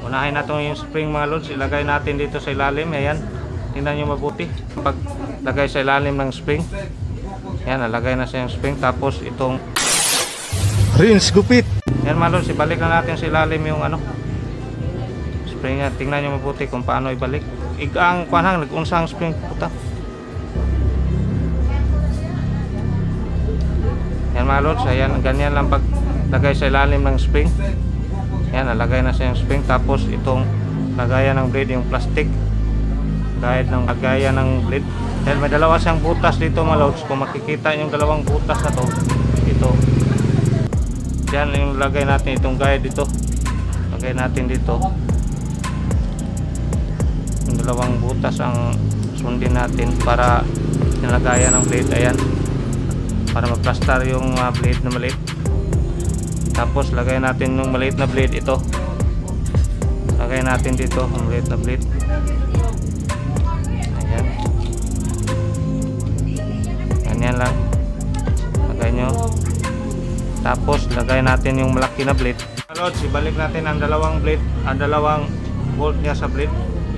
Unahin natin yung spring mga lods, ilagay natin dito sa ilalim. Ayan, tingnan nyo mabuti. Pag lagay sa ilalim ng spring, ayan, nalagay na siya yung spring. Tapos itong rinse gupit. ayan mga lods, ibalik na natin sa ilalim yung spring niya. Tingnan nyo mabuti kung paano ibalik. Ang kuanhang, nag-unsang spring puta. Ayan mga lods, ayan, ganyan lang pag lagay sa ilalim ng spring. Ayan, nalagay na siya yung spring. Tapos itong lagayan ng blade, yung plastic lagayan ng blade. Dahil may dalawa siyang butas dito mga lods. Kung makikita yung dalawang butas na to, ito. Yan yung lagay natin, itong guide dito. Lagay natin dito. Yung dalawang butas ang sundin natin para nilagayan ng blade. Ayan, para maplastar yung blade na maliit. Tapos lagay natin yung maliit na blade, ito. Lagay natin dito yung maliit na blade. Ayan. Ganyan lang. Lagay nyo. Tapos lagay natin yung malaki na blade. Lods, ibalik natin ang dalawang blade, ang dalawang bolt niya sa blade.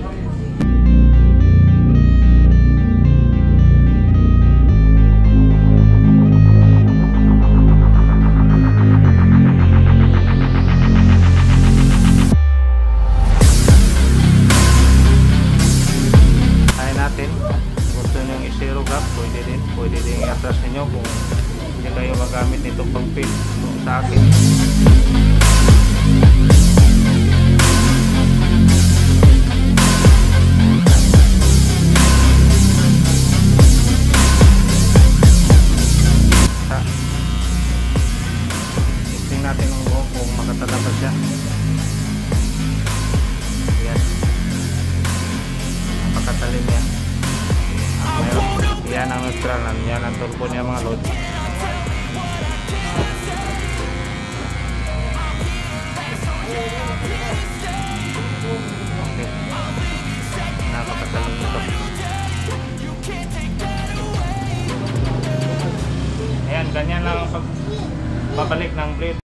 Zero gap, pwede din i-atras ninyo kung hindi kayo magamit nito pang pin sa akin. Testing natin ang buhok kung makatalabas siya. Ayan, napakatalim yan. Yan ang neutral, yan ang turbo niya mga load. Okay, napakatalim ito. Ayan, ganyan lang ang pagbabalik ng blade.